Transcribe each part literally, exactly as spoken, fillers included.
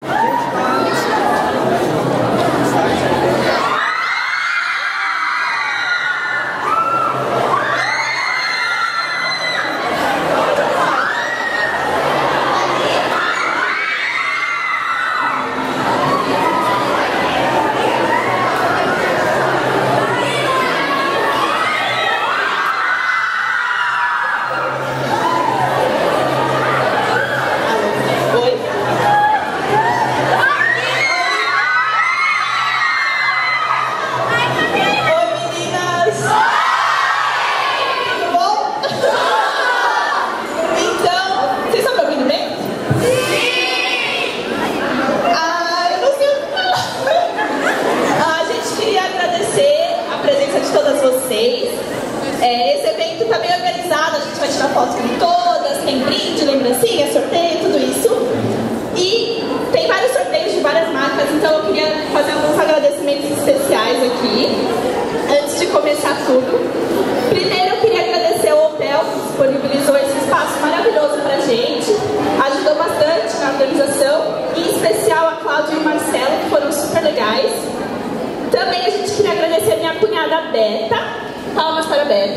É, esse evento está bem organizado, a gente vai tirar foto com todas, tem brinde, lembrancinha, sorteio, tudo isso. E tem vários sorteios de várias marcas, então eu queria fazer alguns agradecimentos especiais aqui, antes de começar tudo. Primeiro eu queria agradecer ao hotel que disponibilizou esse espaço maravilhoso pra gente, ajudou bastante na organização, em especial a Cláudia e o Marcelo, que foram super legais. Também a gente queria agradecer a minha cunhada Beta. Palmas para a Beta.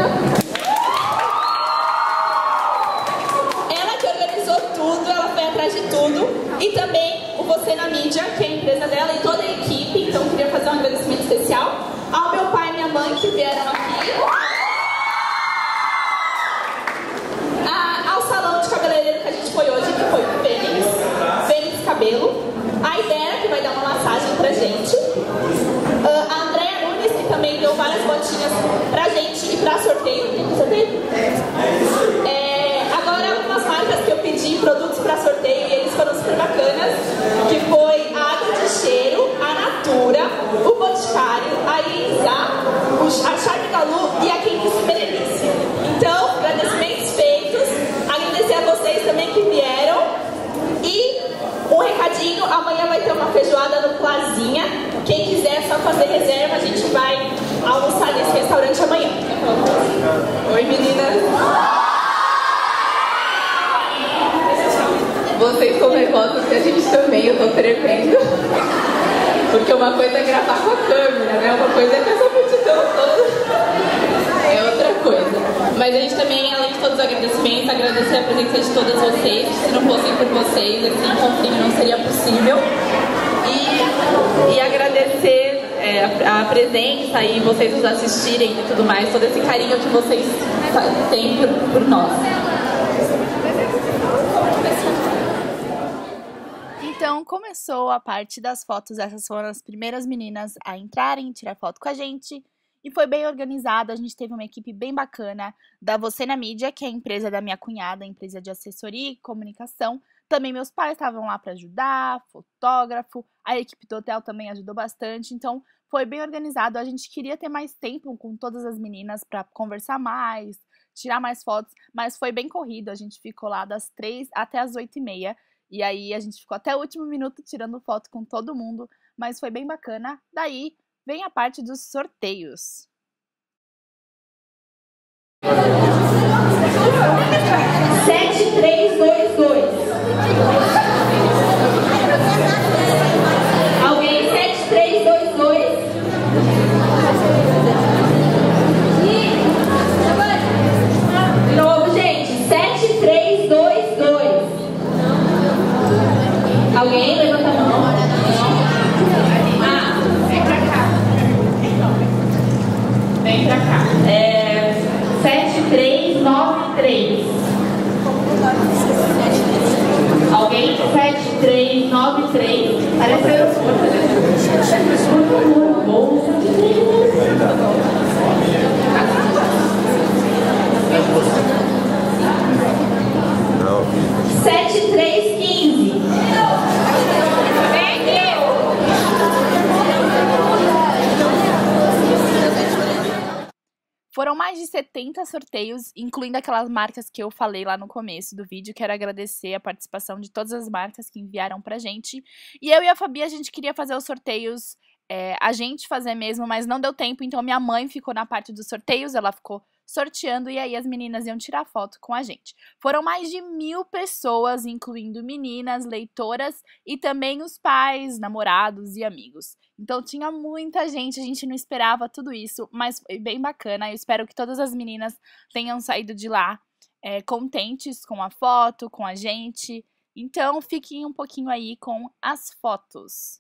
Ela que organizou tudo, ela foi atrás de tudo. E também o Você na Mídia, que é a empresa dela, e toda a equipe. Então eu queria fazer um agradecimento especial ao meu pai e minha mãe que vieram aqui. A, ao salão de cabeleireiro que a gente foi hoje, que foi o Fênix. Fênix Cabelo. A Ibera, que vai dar uma massagem pra gente. Uh, a Andréa Nunes, que também deu várias botinhas pra gente e pra sorteio. Tem sorteio? É, agora, algumas marcas que eu pedi, produtos pra sorteio, e eles foram super bacanas, que foi a Água de Cheiro, a Natura, o Boticário, a Isa, a Charme Galu e a Quem Disse Berenice. Então, agradecimentos feitos, agradecer a vocês também que vieram. E um recadinho, amanhã vai ter uma feijoada no Plazinha. Quem quiser só fazer reserva, a gente vai almoçar nesse restaurante amanhã. Oi, meninas. Vocês estão nervosas que a gente também, eu tô tremendo. Porque uma coisa é gravar com a câmera, né? Uma coisa é com essa multidão toda. É outra coisa. Mas a gente também, além de todos os agradecimentos, agradecer a presença de todas vocês. Se não fossem por vocês, assim, confio, não seria possível. E, e agradecer é, a, a presença e vocês nos assistirem e tudo mais, todo esse carinho que vocês têm por, por nós. Então começou a parte das fotos. Essas foram as primeiras meninas a entrarem, tirar foto com a gente. E foi bem organizado, a gente teve uma equipe bem bacana da Você na Mídia, que é a empresa da minha cunhada, a empresa de assessoria e comunicação. Também meus pais estavam lá para ajudar, fotógrafo, a equipe do hotel também ajudou bastante. Então foi bem organizado, a gente queria ter mais tempo com todas as meninas para conversar mais, tirar mais fotos, mas foi bem corrido, a gente ficou lá das três até as oito e meia. E aí a gente ficou até o último minuto tirando foto com todo mundo, mas foi bem bacana. Daí vem a parte dos sorteios. sete três dois dois. Alguém? sete três dois dois. De novo, gente. sete três dois dois. Alguém? Levanta a mão. Ah, vem pra cá. Vem pra cá. É sete três nove três. Alguém? sete três nove três. Parece aeroporto, né? sete três quinze. Foram mais de setenta sorteios, incluindo aquelas marcas que eu falei lá no começo do vídeo. Quero agradecer a participação de todas as marcas que enviaram pra gente. E eu e a Fabi, a gente queria fazer os sorteios, é, a gente fazer mesmo, mas não deu tempo. Então minha mãe ficou na parte dos sorteios, ela ficou sorteando e aí as meninas iam tirar foto com a gente. Foram mais de mil pessoas, incluindo meninas, leitoras e também os pais, namorados e amigos. Então tinha muita gente, a gente não esperava tudo isso, mas foi bem bacana. Eu espero que todas as meninas tenham saído de lá é, contentes com a foto, com a gente. Então fiquem um pouquinho aí com as fotos.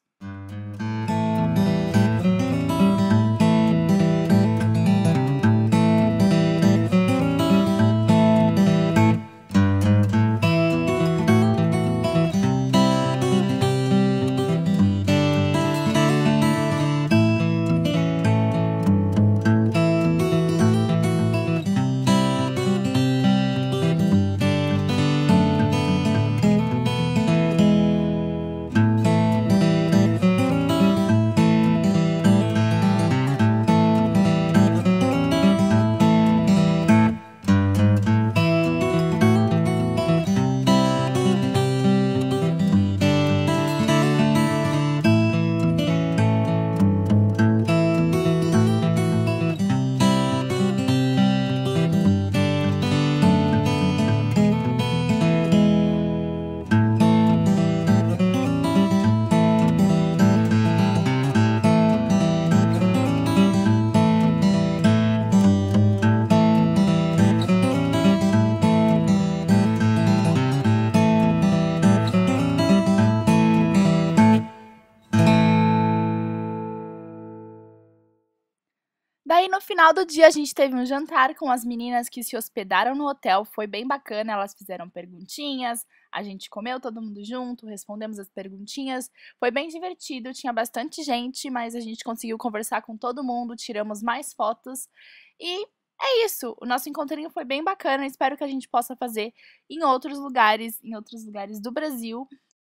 Daí, no final do dia, a gente teve um jantar com as meninas que se hospedaram no hotel. Foi bem bacana, elas fizeram perguntinhas, a gente comeu todo mundo junto, respondemos as perguntinhas. Foi bem divertido, tinha bastante gente, mas a gente conseguiu conversar com todo mundo, tiramos mais fotos. E é isso, o nosso encontrinho foi bem bacana, espero que a gente possa fazer em outros lugares, em outros lugares do Brasil.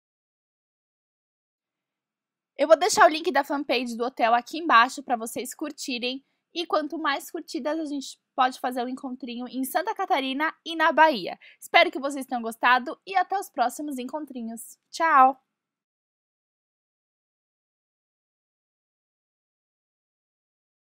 Eu vou deixar o link da fanpage do hotel aqui embaixo para vocês curtirem. E quanto mais curtidas, a gente pode fazer um encontrinho em Santa Catarina e na Bahia. Espero que vocês tenham gostado e até os próximos encontrinhos. Tchau!